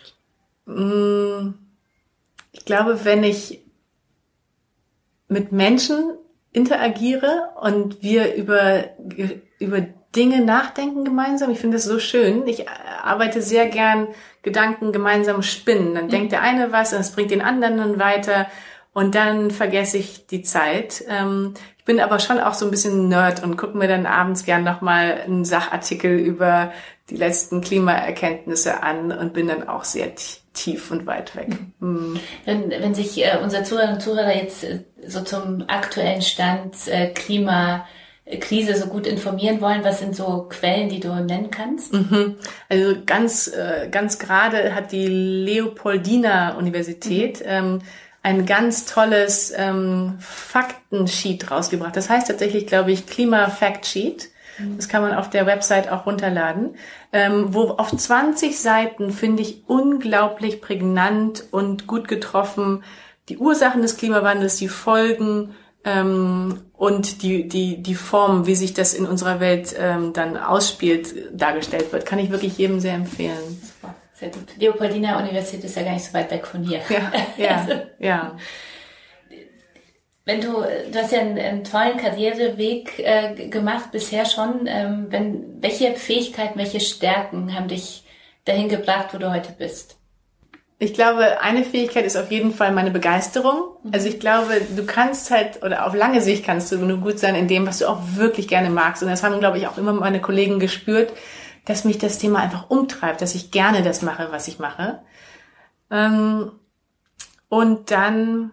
Ich glaube, wenn ich mit Menschen interagiere und wir über Dinge nachdenken gemeinsam, ich finde das so schön. Ich arbeite sehr gern Gedanken gemeinsam spinnen. Dann denkt der eine was und es bringt den anderen dann weiter und dann vergesse ich die Zeit. Ich bin aber schon auch so ein bisschen Nerd und gucke mir dann abends gern nochmal einen Sachartikel über die letzten Klimaerkenntnisse an und bin dann auch sehr tief und weit weg. Wenn sich unsere Zuhörerinnen und Zuhörer jetzt so zum aktuellen Stand Klimakrise so gut informieren wollen, was sind so Quellen, die du nennen kannst? Also ganz gerade hat die Leopoldina Universität ein ganz tolles Faktensheet rausgebracht. Das heißt tatsächlich, glaube ich, Klima-Fact-Sheet. Das kann man auf der Website auch runterladen, wo auf 20 Seiten, finde ich, unglaublich prägnant und gut getroffen die Ursachen des Klimawandels, die Folgen und die Form, wie sich das in unserer Welt dann ausspielt, dargestellt wird. Kann ich wirklich jedem sehr empfehlen. Super, sehr gut. Leopoldina Universität ist ja gar nicht so weit weg von hier. Ja. Du hast ja einen tollen Karriereweg gemacht bisher schon. Welche Fähigkeiten, welche Stärken haben dich dahin gebracht, wo du heute bist? Ich glaube, eine Fähigkeit ist auf jeden Fall meine Begeisterung. Also ich glaube, du kannst halt, oder auf lange Sicht kannst du nur gut sein in dem, was du auch wirklich gerne magst. Und das haben, glaube ich, auch immer meine Kollegen gespürt, dass mich das Thema einfach umtreibt, dass ich gerne das mache, was ich mache. Und dann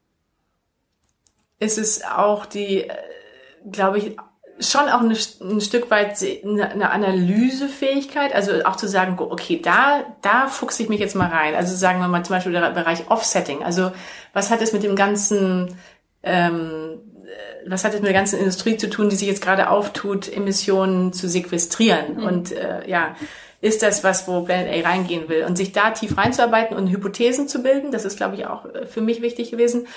ist es auch glaube ich, schon auch ein Stück weit eine Analysefähigkeit, also auch zu sagen, okay, da fuchse ich mich jetzt mal rein. Also sagen wir mal zum Beispiel der Bereich Offsetting. Also was hat es mit dem ganzen, was hat es mit der ganzen Industrie zu tun, die sich jetzt gerade auftut, Emissionen zu sequestrieren? Und ist das was, wo Planet A reingehen will? Und sich da tief reinzuarbeiten und Hypothesen zu bilden, das ist, glaube ich, auch für mich wichtig gewesen.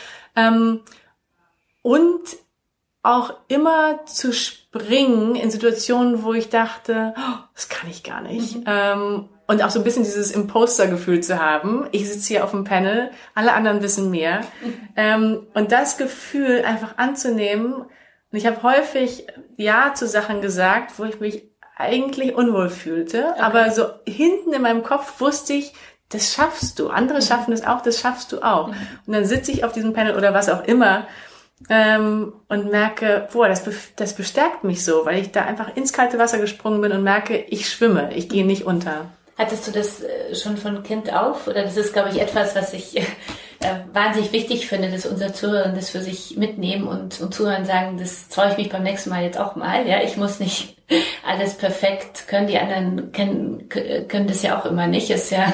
Und auch immer zu springen in Situationen, wo ich dachte, das kann ich gar nicht. Und auch so ein bisschen dieses Imposter-Gefühl zu haben. Ich sitze hier auf dem Panel, alle anderen wissen mehr. Und das Gefühl einfach anzunehmen. Und ich habe häufig Ja zu Sachen gesagt, wo ich mich eigentlich unwohl fühlte. Okay. Aber so hinten in meinem Kopf wusste ich, das schaffst du. Andere schaffen das auch, das schaffst du auch. Und dann sitze ich auf diesem Panel oder was auch immer und merke, boah, das bestärkt mich so, weil ich da einfach ins kalte Wasser gesprungen bin und merke, ich schwimme, ich gehe nicht unter. Hattest du das schon von Kind auf? Oder das ist, glaube ich, etwas, was ich wahnsinnig wichtig finde, dass unsere Zuhörer das für sich mitnehmen und zuhören sagen, das traue ich mich beim nächsten Mal jetzt auch mal. Ja, ich muss nicht alles perfekt können. Die anderen können das ja auch immer nicht. Ist ja,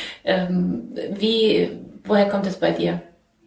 woher kommt es bei dir?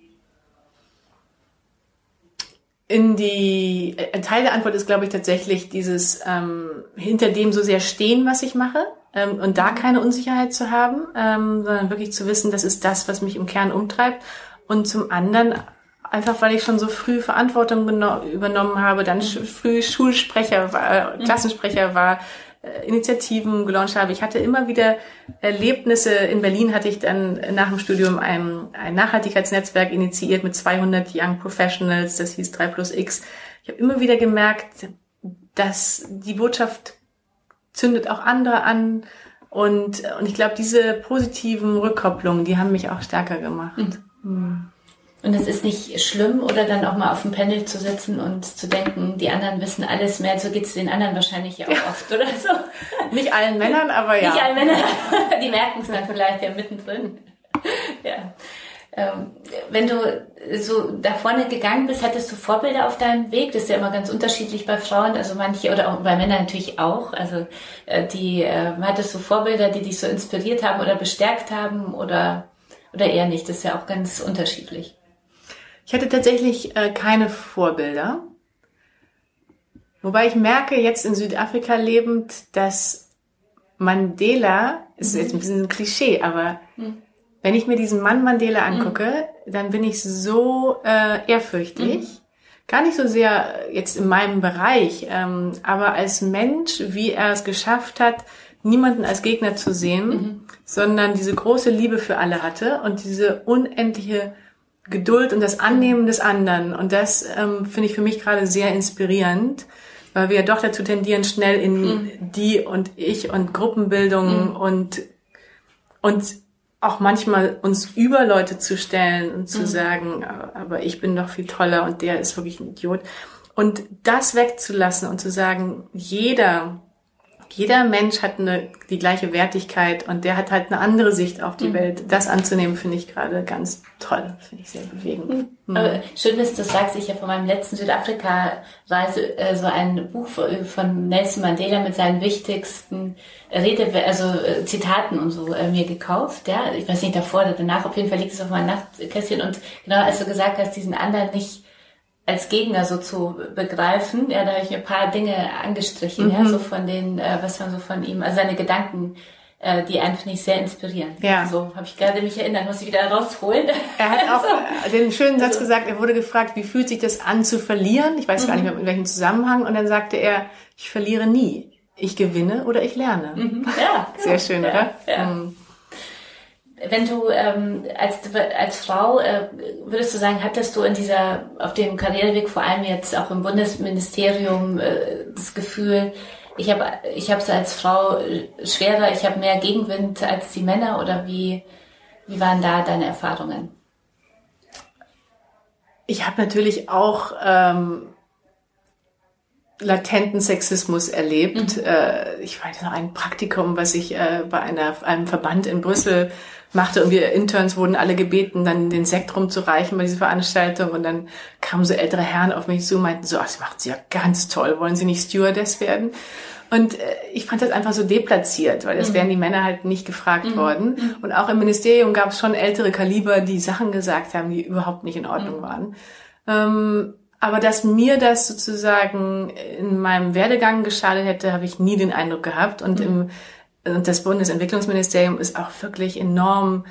Ein Teil der Antwort ist, glaube ich, tatsächlich dieses hinter dem so sehr stehen, was ich mache, und da keine Unsicherheit zu haben, sondern wirklich zu wissen, das ist das, was mich im Kern umtreibt. Und zum anderen einfach, weil ich schon so früh Verantwortung übernommen habe, dann früh Schulsprecher war, Klassensprecher war, Initiativen gelauncht habe. Ich hatte immer wieder Erlebnisse. In Berlin hatte ich dann nach dem Studium ein Nachhaltigkeitsnetzwerk initiiert mit 200 Young Professionals. Das hieß 3+X. Ich habe immer wieder gemerkt, dass die Botschaft zündet auch andere an. Und ich glaube, diese positiven Rückkopplungen, die haben mich auch stärker gemacht. Und es ist nicht schlimm, oder dann auch mal auf dem Panel zu sitzen und zu denken, die anderen wissen alles mehr. So geht's den anderen wahrscheinlich ja auch oft, oder so. Nicht allen Männern, aber ja. Nicht allen Männern, die merken es dann vielleicht ja mittendrin. Ja. Wenn du so da vorne gegangen bist, hattest du Vorbilder auf deinem Weg? Das ist ja immer ganz unterschiedlich bei Frauen, also manche, oder auch bei Männern natürlich auch. Also hattest du Vorbilder, die dich so inspiriert haben oder bestärkt haben, oder eher nicht? Das ist ja auch ganz unterschiedlich. Ich hatte tatsächlich keine Vorbilder. Wobei ich merke, jetzt in Südafrika lebend, dass Mandela, ist jetzt ein bisschen ein Klischee, aber wenn ich mir diesen Mann Mandela angucke, dann bin ich so ehrfürchtig. Gar nicht so sehr jetzt in meinem Bereich, aber als Mensch, wie er es geschafft hat, niemanden als Gegner zu sehen, sondern diese große Liebe für alle hatte und diese unendliche Geduld und das Annehmen des anderen. Und das finde ich für mich gerade sehr inspirierend, weil wir ja doch dazu tendieren, schnell in die und ich und Gruppenbildung und auch manchmal uns über Leute zu stellen und zu sagen, aber ich bin doch viel toller und der ist wirklich ein Idiot. Und das wegzulassen und zu sagen, jeder Mensch hat die gleiche Wertigkeit und der hat halt eine andere Sicht auf die Welt. Das anzunehmen, finde ich gerade ganz toll. Finde ich sehr bewegend. Aber schön, dass du sagst, ich habe von meinem letzten Südafrika-Reise so ein Buch von Nelson Mandela mit seinen wichtigsten Zitaten und so mir gekauft. Ja, ich weiß nicht, davor oder danach, auf jeden Fall liegt es auf meinem Nachtkästchen. Und genau, als du gesagt hast, diesen anderen nicht als Gegner so zu begreifen, ja, da habe ich mir ein paar Dinge angestrichen, ja, so von den, was man so von ihm, also seine Gedanken, die einen finde ich sehr inspirieren. Ja. So habe ich gerade mich erinnert, muss ich wieder rausholen. Er hat auch den schönen Satz gesagt, er wurde gefragt, wie fühlt sich das an zu verlieren? Ich weiß gar nicht mehr, in welchem Zusammenhang. Und dann sagte er, ich verliere nie. Ich gewinne oder ich lerne. Ja. Sehr schön, oder? Ja. Wenn du als Frau, würdest du sagen, hattest du auf dem Karriereweg, vor allem jetzt auch im Bundesministerium, das Gefühl, ich habe es als Frau schwerer, ich habe mehr Gegenwind als die Männer, oder wie waren da deine Erfahrungen? Ich habe natürlich auch latenten Sexismus erlebt. Ich weiß noch ein Praktikum, was ich bei einem Verband in Brüssel machte, und wir Interns wurden alle gebeten, dann den Sekt rumzureichen bei dieser Veranstaltung, und dann kamen so ältere Herren auf mich zu und meinten so, das macht sie ja ganz toll, wollen Sie nicht Stewardess werden? Und ich fand das einfach so deplatziert, weil das wären die Männer halt nicht gefragt worden. Und auch im Ministerium gab es schon ältere Kaliber, die Sachen gesagt haben, die überhaupt nicht in Ordnung waren. Aber dass mir das sozusagen in meinem Werdegang geschadet hätte, habe ich nie den Eindruck gehabt. Und das Bundesentwicklungsministerium ist auch wirklich enorm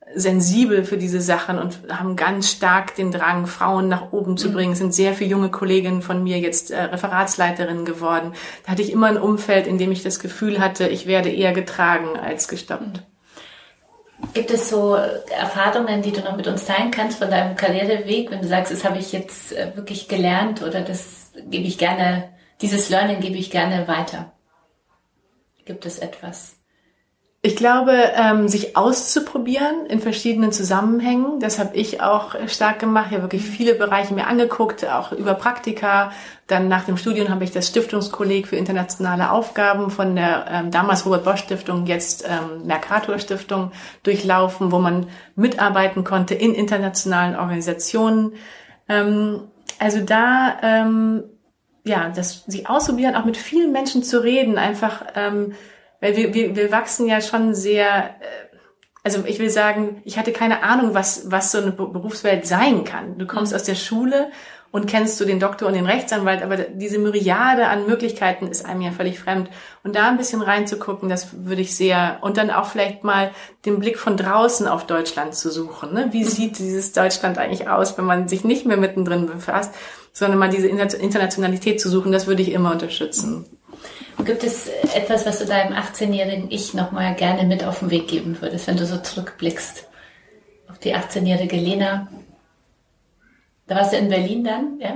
sensibel für diese Sachen und haben ganz stark den Drang, Frauen nach oben zu bringen. Es sind sehr viele junge Kolleginnen von mir jetzt Referatsleiterinnen geworden. Da hatte ich immer ein Umfeld, in dem ich das Gefühl hatte, ich werde eher getragen als gestoppt. Gibt es so Erfahrungen, die du noch mit uns teilen kannst von deinem Karriereweg, wenn du sagst, das habe ich jetzt wirklich gelernt oder das gebe ich gerne, dieses Learning gebe ich gerne weiter? Gibt es etwas? Ich glaube, sich auszuprobieren in verschiedenen Zusammenhängen, das habe ich auch stark gemacht. Ich habe wirklich viele Bereiche mir angeguckt, auch über Praktika. Dann nach dem Studium habe ich das Stiftungskolleg für internationale Aufgaben von der damals Robert Bosch Stiftung, jetzt Mercator Stiftung durchlaufen, wo man mitarbeiten konnte in internationalen Organisationen. Also da, das sich ausprobieren, auch mit vielen Menschen zu reden, einfach weil wir wachsen ja schon sehr, also ich will sagen, ich hatte keine Ahnung, was so eine Berufswelt sein kann. Du kommst aus der Schule und kennst so den Doktor und den Rechtsanwalt, aber diese Myriade an Möglichkeiten ist einem ja völlig fremd. Und da ein bisschen reinzugucken, das würde ich sehr, und dann auch vielleicht mal den Blick von draußen auf Deutschland zu suchen. Ne? Wie sieht dieses Deutschland eigentlich aus, wenn man sich nicht mehr mittendrin befasst, sondern mal diese Internationalität zu suchen, das würde ich immer unterstützen. Gibt es etwas, was du deinem 18-jährigen Ich nochmal gerne mit auf den Weg geben würdest, wenn du so zurückblickst auf die 18-jährige Lena? Da warst du in Berlin dann, ja?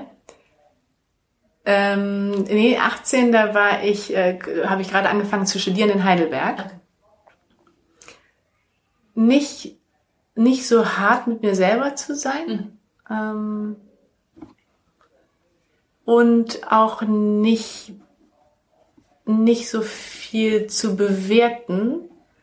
18, da war ich, habe ich gerade angefangen zu studieren in Heidelberg. Okay. Nicht so hart mit mir selber zu sein. Und auch nicht so viel zu bewerten,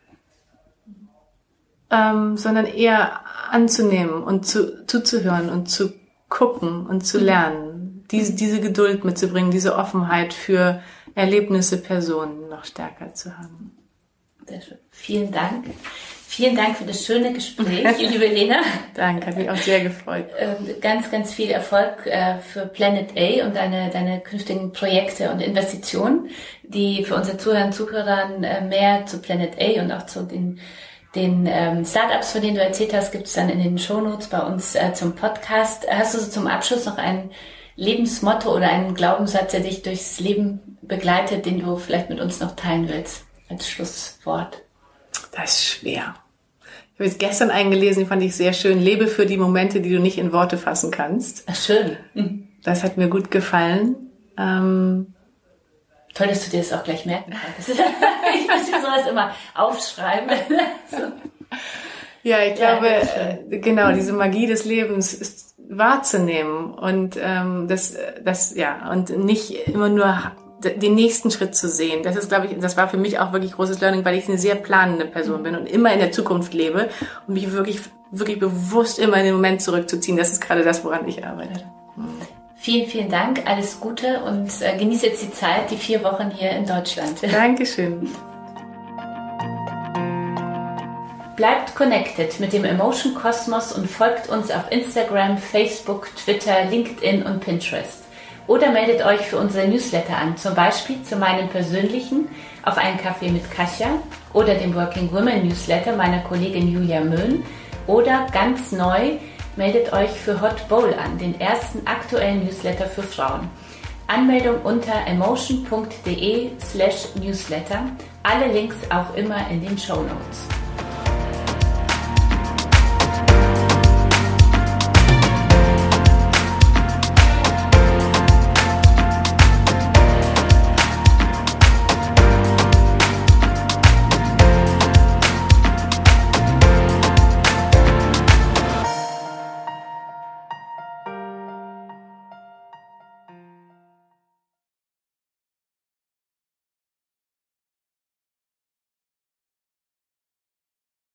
sondern eher anzunehmen und zuzuhören und zu gucken und zu lernen. Diese Geduld mitzubringen, diese Offenheit für Erlebnisse, Personen noch stärker zu haben. Sehr schön. Vielen Dank. Vielen Dank für das schöne Gespräch, liebe Lena. Danke, hat mich auch sehr gefreut. Ganz, ganz viel Erfolg für Planet A und deine künftigen Projekte und Investitionen, die für unsere Zuhörer und Zuhörer mehr zu Planet A und auch zu den Startups, von denen du erzählt hast, gibt es dann in den Shownotes bei uns zum Podcast. Hast du so zum Abschluss noch ein Lebensmotto oder einen Glaubenssatz, der dich durchs Leben begleitet, den du vielleicht mit uns noch teilen willst als Schlusswort? Das ist schwer. Ich habe jetzt gestern eingelesen, fand ich sehr schön. Lebe für die Momente, die du nicht in Worte fassen kannst. Ach, schön. Das hat mir gut gefallen. Toll, dass du dir das auch gleich merken kannst. Ich muss mir sowas immer aufschreiben. Ja, ich glaube, genau, diese Magie des Lebens ist wahrzunehmen und und nicht immer nur den nächsten Schritt zu sehen. Das ist, glaube ich, das war für mich auch wirklich großes Learning, weil ich eine sehr planende Person bin und immer in der Zukunft lebe und mich wirklich, wirklich bewusst immer in den Moment zurückzuziehen. Das ist gerade das, woran ich arbeite. Vielen, vielen Dank. Alles Gute und genieße jetzt die Zeit, die 4 Wochen hier in Deutschland. Dankeschön. Bleibt connected mit dem Emotion Kosmos und folgt uns auf Instagram, Facebook, Twitter, LinkedIn und Pinterest. Oder meldet euch für unsere Newsletter an, zum Beispiel zu meinem persönlichen Auf einen Kaffee mit Kasia oder dem Working Women Newsletter meiner Kollegin Julia Möhn. Oder ganz neu, meldet euch für Hot Bowl an, den ersten aktuellen Newsletter für Frauen. Anmeldung unter emotion.de/newsletter. Alle Links auch immer in den Shownotes.